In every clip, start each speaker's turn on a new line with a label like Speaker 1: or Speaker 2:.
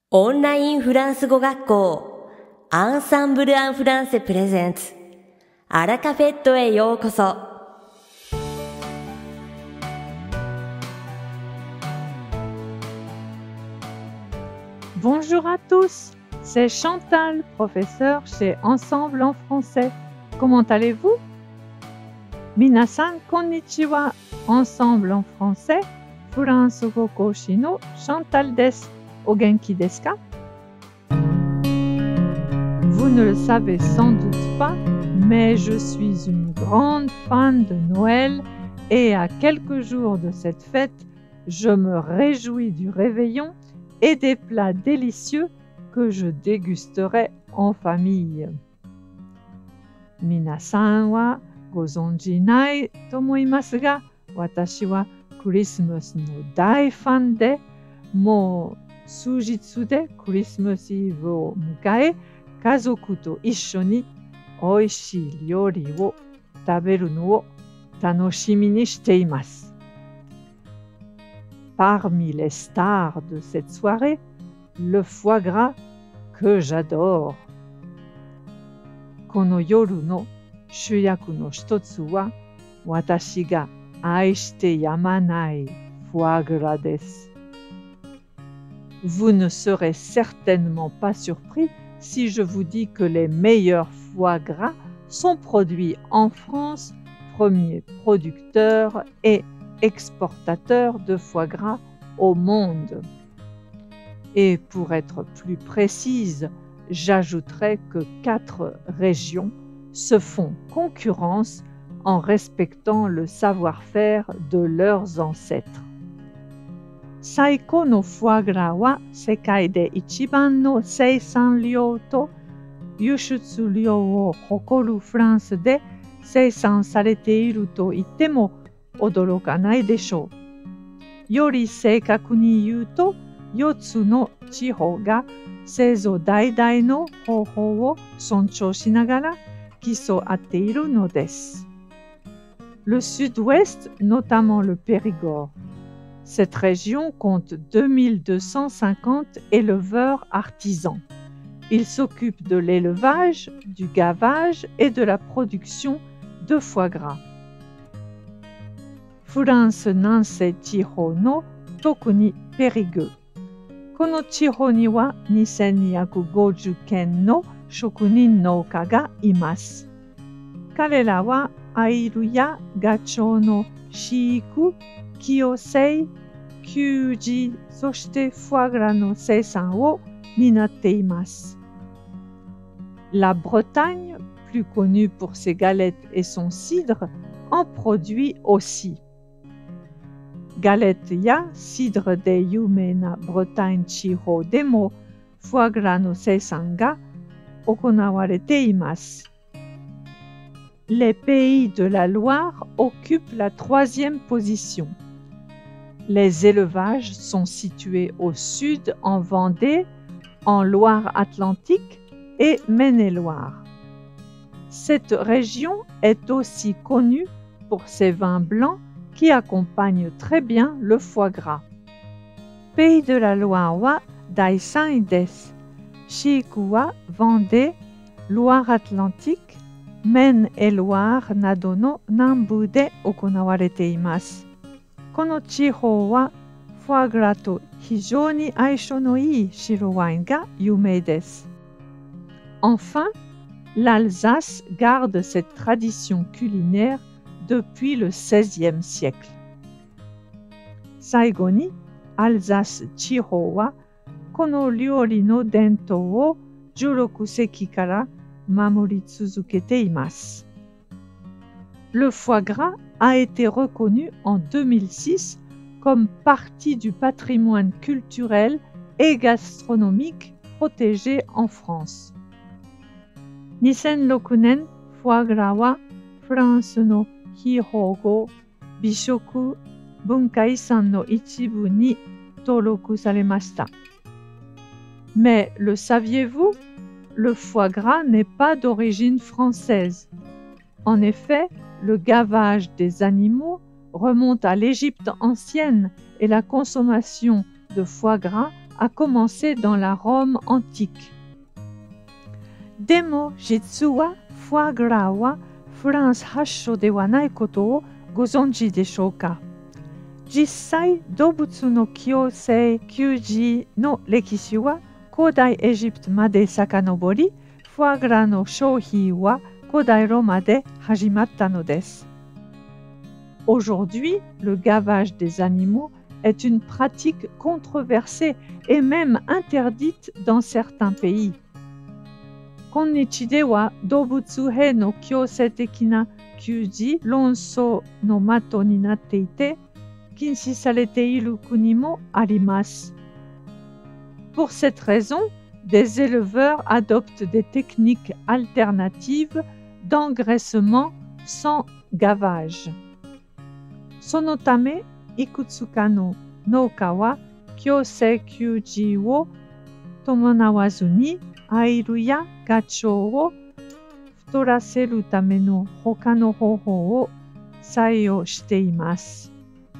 Speaker 1: オンラインフランス語学校アンサンブル・アン・フランセプレゼンツアラカフェットへようこそ。
Speaker 2: Bonjour à tous, c'est Chantal, professeure chez Ensemble en français. Comment allez-vous? Minasan konnichiwa, Ensemble en français, Furansugo Koshi no Chantal desu. O genki desu ka? Vous ne le savez sans doute pas, mais je suis une grande fan de Noël et à quelques jours de cette fête, je me réjouis du réveillon et des plats délicieux que je dégusterai en famille. Minasan wa gozonji nai tomoimasu ga, watashi wa Christmas no dai fan de, mo sujitsu de Christmas Eve o mukae, kazoku to issho ni oishii ryori wo taberu no wo tanoshimi ni shite imasu. Parmi les stars de cette soirée, le foie gras que j'adore. Kono yoru no shuyaku no hitotsu wa watashi ga aishite yamanai foie gras desu. Vous ne serez certainement pas surpris si je vous dis que les meilleurs foie gras sont produits en France, premier producteur et exportateur de foie gras au monde. Et pour être plus précise, j'ajouterai que 4 régions se font concurrence en respectant le savoir-faire de leurs ancêtres. Saiko no foie gras wa sekai de ichiban no seisan ryou to yushutsu ryou o hokoru France de seisan sarete iru to itte mo odorokanai deshou. Yori seikaku ni iu to, 4つの地方が製造代々の方法を尊重しながら競っているのです。Le sud-ouest, notamment le Périgord. Cette région compte 2250 éleveurs artisans. Ils s'occupent de l'élevage, du gavage et de la production de foie gras. France Nansei Chiho no toku ni Périgueux. この地方には2250軒の職人農家がいます。彼らはアイルやガチョウの飼育、寄生、給餌、そしてフォアグラの生産を担っています。La Bretagne, plus connue pour ses galettes et son cidre, en produit aussi. Galette ya cidre de yumeina Bretagne chiho de mo foie gras no seisan ga okonawarete imasu. Les pays de la Loire occupent la 3e position. Les élevages sont situés au sud en Vendée, en Loire-Atlantique et Maine-et-Loire. Cette région est aussi connue pour ses vins blancs qui accompagnent très bien le foie gras. Pays de la Loire wa dai 3位です。飼育はVendée, Loire-Atlantique, Maine-et-Loire などの南部で行われています。この地方はフォアグラと非常に相性のいい白ワインが有名です。Enfin, l'Alsace garde cette tradition culinaire depuis le XVIe siècle. 最後に、Alsace 地方はこの料理の伝統を16世紀から守り続けています。Le foie gras a été reconnu en 2006 comme partie du patrimoine culturel et gastronomique protégé en France. 2006年、フォアグラはフランスの非保護美食文化遺産の一部に登録されました。Mais le saviez-vous? Le foie gras n'est pas d'origine française. En effet, le gavage des animaux remonte à l'Égypte ancienne et la consommation de foie gras a commencé dans la Rome antique. Demo jitsu wa foie gras wa France hassho de wa nai koto o gozonji deshou ka? Jissai dobutsu no kyosei kyuji no rekishi wa Kodai Égypte made sakanobori, foie gras no shouhii wa Kodai Roma de hajimatta no desu. Aujourd'hui, le gavage des animaux est une pratique controversée et même interdite dans certains pays. Konnichi de wa dobutsu hei no kyosei teki na kyuji ronsou no mato ni natte ite, kinshi sarete iru kuni mo arimasu. Pour cette raison, des éleveurs adoptent des techniques alternatives d'engraissement sans gavage. Sono tame, ikutsuka no nouka wa kyosei kyuji wo tomonawazu ni airu ya gachou wo futoraseru tame no hoka no hohou o saiyou shite imasu.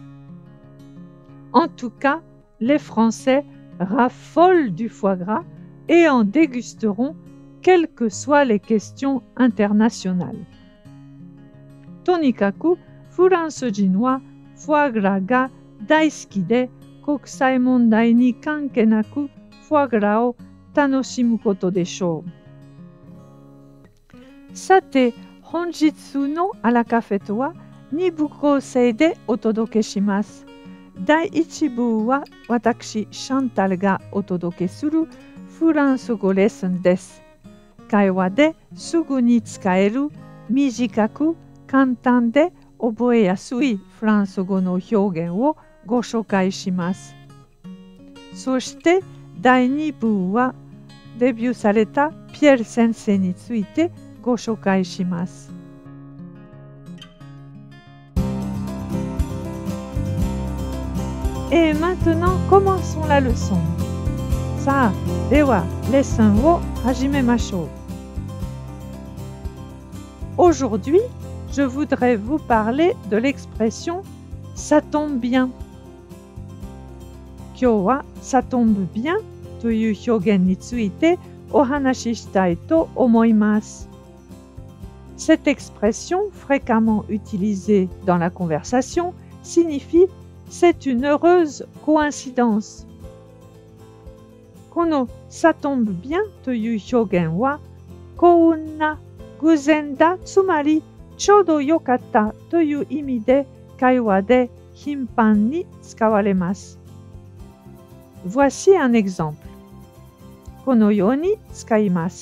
Speaker 2: En tout cas, les Français raffolent du foie gras et en dégusteront quelles que soient les questions internationales. Tonikaku, Furansujin wa foie gras ga daisuki de kokusai mondai ni kanke naku foie gras o tanoshimu koto deshou. Sate, honjitsu no Arakafe wa 2部構成でお届けします。第1部は私シャンタルがお届けするフランス語レッスンです。会話ですぐに使える短く簡単で覚えやすいフランス語の表現をご紹介します。そして第2部はデビューされたピエール先生についてご紹介します。Et maintenant, commençons la leçon. さあ、では、レッスンを始めましょう。Aujourd'hui, je voudrais vous parler de l'expression « ça tombe bien ». 今日は「ça tombe bien」という表現についてお話ししたいと思います。Cette expression, fréquemment utilisée dans la conversation, signifie c'est une heureuse coïncidence. この「ça tombe bien」という表現は幸運な偶然だ、つまりちょうどよかったという意味で会話で頻繁に使われます。Voici un exemple. このように使います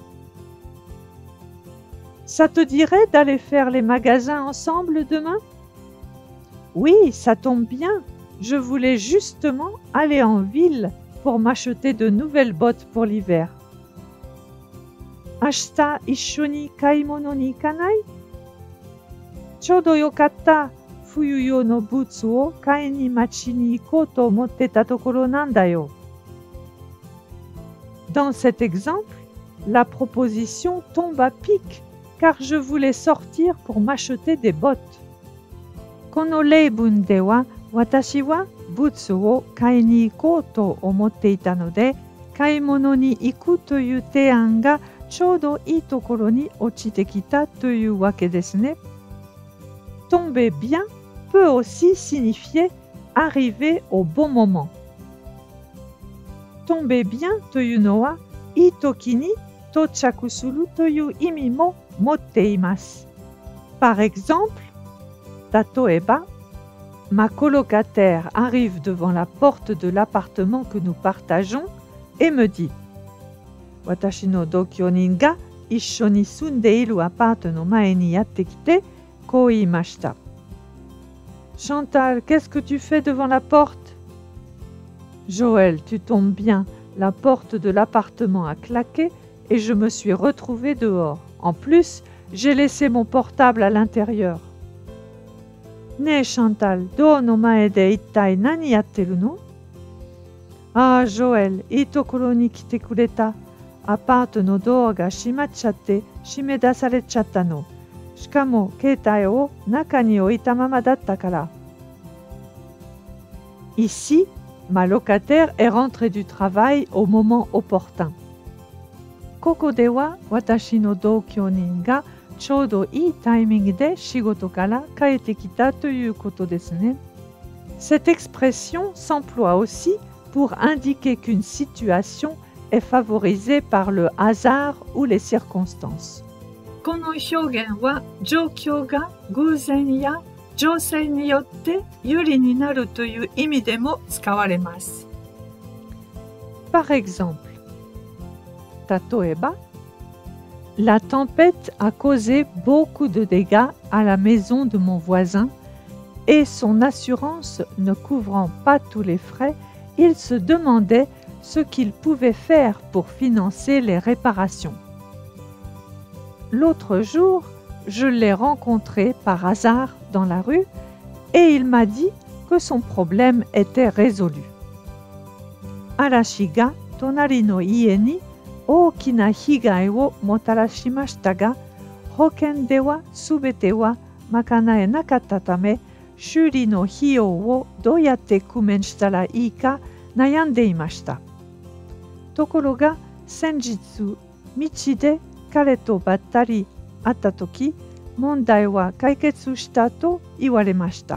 Speaker 2: 。Ça te dirait d'aller faire les magasins ensemble demain? Oui, ça tombe bien. Je voulais justement aller en ville pour m'acheter de nouvelles bottes pour l'hiver. 明日一緒に買い物に行かない？ちょうどよかった。冬用のブーツを買いに街に行こうと思ってたところなんだよ。Dans cet exemple, la proposition tombe à pic car je voulais sortir pour m'acheter des bottes. この例文では、私はブーツを買いに行こうと思っていたので、買い物に行くという提案がちょうどいいところに落ちてきたというわけですね。Tomber bien peut aussi signifier arriver au bon moment. Tomber bien というのは、いい時に到着するという意味も持っています。Par exemple, 例えば、ma colocataire arrive devant la porte de l'appartement que nous partageons et me dit « 私の同居人が一緒に住んでいるアパートの前にやってきてこう言いました。Chantal, qu'est-ce que tu fais devant la porte? Joël, tu tombes bien. La porte de l'appartement a claqué et je me suis retrouvée dehors. En plus, j'ai laissé mon portable à l'intérieur. ねえ、Chantal、ドアの前で一体何やってるの？ああ、ジョエル、いいところに来てくれた。アパートのドアが閉まっちゃって閉め出されちゃったの。しかも携帯を中に置いたままだったから。Ici, ma locataire est rentrée du travail au moment opportun. ここでは私の同居人がちょうどいいタイミングで仕事から帰ってきたということですね。Cette expression s'emploie aussi pour indiquer qu'une situation est favorisée par le hasard ou les circonstances. この表現は状況が偶然や情勢によって有利になるという意味でも使われます。Par exemple, 例えば、La tempête a causé beaucoup de dégâts à la maison de mon voisin et son assurance ne couvrant pas tous les frais, il se demandait ce qu'il pouvait faire pour financer les réparations. L'autre jour, je l'ai rencontré par hasard dans la rue et il m'a dit que son problème était résolu. Arashi ga tonari no ie ni ookina higai wo motarashimashita ga, hoken de wa subete wa makanae nakatta tame, shuri no hiyou wo dou yatte kumen shita ra ii ka nayande imashita. Tokoro ga senjitsu michi de kare to battari atta toki, mondai wa kaiketsu shita to iwaremashita.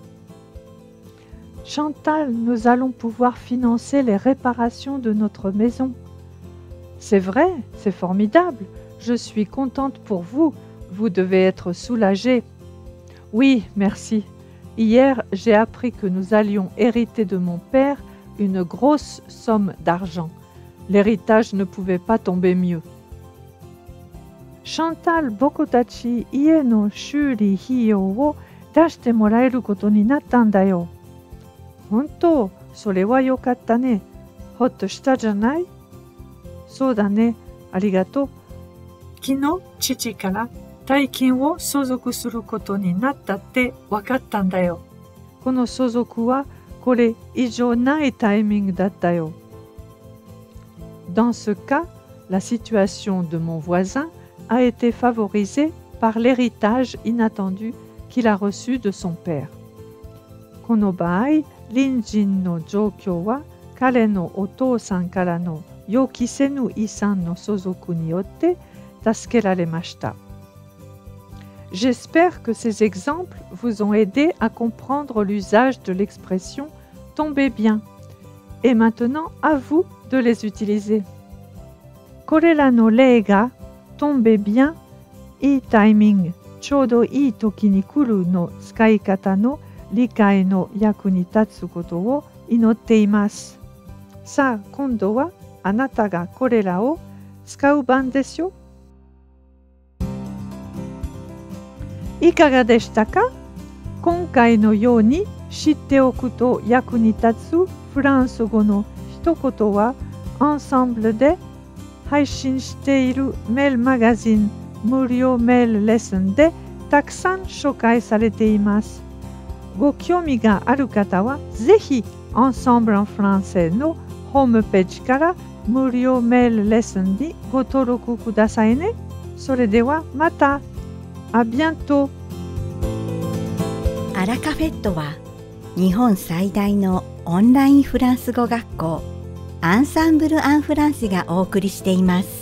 Speaker 2: Chantal, nous allons pouvoir financer les réparations de notre maison. C'est vrai, c'est formidable. Je suis contente pour vous. Vous devez être soulagée. Oui, merci. Hier, j'ai appris que nous allions hériter de mon père une grosse somme d'argent. L'héritage ne pouvait pas tomber mieux. Chantal, boku tachi ie no shuri hiyou wo dashite moraeru koto ni natta n da yo. Hontou, sore wa yokatta ne. Hotto shita janai? そうだね、ありがとう。昨日、父から大金を相続することになったって分かったんだよ。この相続はこれ以上ないタイミングだったよ。Dans ce cas, la situation de mon voisin a été favorisée par l'héritage inattendu qu'il a reçu de son père. この場合、隣人の状況は彼のお父さんからの予期せぬ遺産の相続によって助けられました。J'espère que ces exemples vous ont aidé à comprendre l'usage de l'expression « tomber bien ». Et maintenant, à vous de les utiliser. これらの例が「tomber bien」「いいタイミング」「ちょうどいい時に来る」の使い方の理解の役に立つことを祈っています。さあ、今度はあなたがこれらを使う番ですよ。いかがでしたか？今回のように知っておくと役に立つフランス語の一言はアンサンブルで配信しているメールマガジン無料メールレッスンでたくさん紹介されています。ご興味がある方はぜひEnsemble en français のホームページから無料メールレッスンにご登録くださいね。それではまた。À bientôt。
Speaker 1: アラカフェットは日本最大のオンラインフランス語学校アンサンブル・アン・フランセがお送りしています。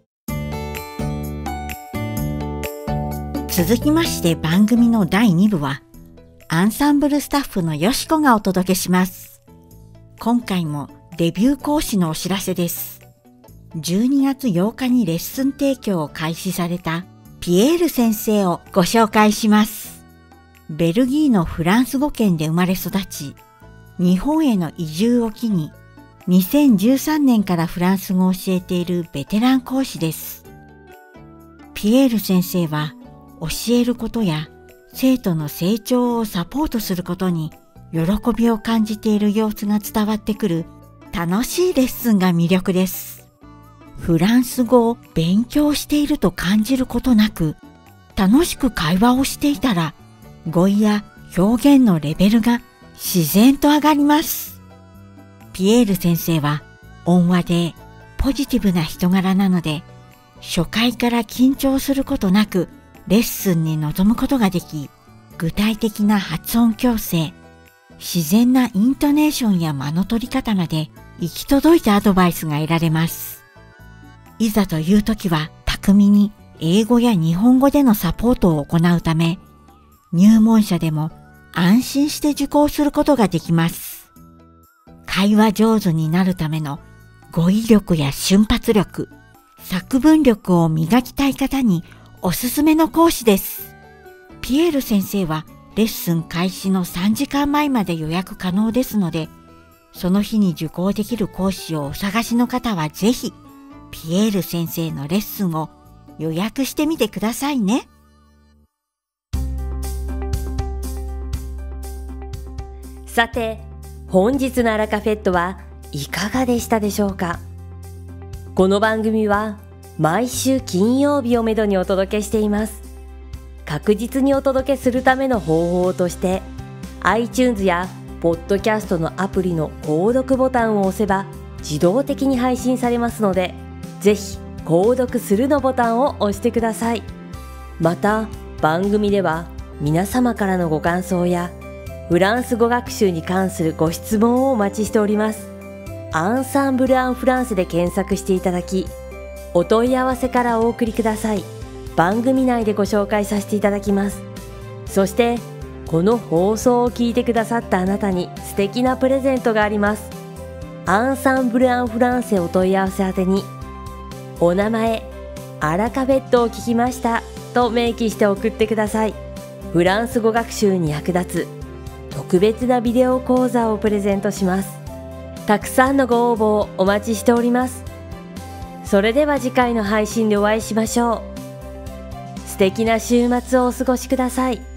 Speaker 1: 続きまして番組の第2部はアンサンブルスタッフのよしこがお届けします。今回もデビュー講師のお知らせです。12月8日にレッスン提供を開始されたピエール先生をご紹介します。ベルギーのフランス語圏で生まれ育ち、日本への移住を機に2013年からフランス語を教えているベテラン講師です。ピエール先生は教えることや生徒の成長をサポートすることに喜びを感じている様子が伝わってくる楽しいレッスンが魅力です。フランス語を勉強していると感じることなく、楽しく会話をしていたら、語彙や表現のレベルが自然と上がります。ピエール先生は温和でポジティブな人柄なので、初回から緊張することなくレッスンに臨むことができ、具体的な発音矯正、 自然なイントネーションや間の取り方まで行き届いたアドバイスが得られます。いざという時は巧みに英語や日本語でのサポートを行うため、入門者でも安心して受講することができます。会話上手になるための語彙力や瞬発力、作文力を磨きたい方におすすめの講師です。ピエール先生はレッスン開始の3時間前まで予約可能ですので、その日に受講できる講師をお探しの方はぜひ、ピエール先生のレッスンを予約してみてくださいね。
Speaker 3: さて、本日のアラカフェットはいかがでしたでしょうか。この番組は毎週金曜日をめどにお届けしています。確実にお届けするための方法として、iTunes やポッドキャストのアプリの購読ボタンを押せば自動的に配信されますので、ぜひ購読するのボタンを押してください。また、番組では皆様からのご感想やフランス語学習に関するご質問をお待ちしております。アンサンブル・アン・フランセで検索していただき、お問い合わせからお送りください。番組内でご紹介させていただきます。そして、この放送を聞いてくださったあなたに素敵なプレゼントがあります。アンサンブル・アン・フランセお問い合わせ宛てに、お名前、アラカフェットを聞きましたと明記して送ってください。フランス語学習に役立つ特別なビデオ講座をプレゼントします。たくさんのご応募をお待ちしております。それでは次回の配信でお会いしましょう。素敵な週末をお過ごしください。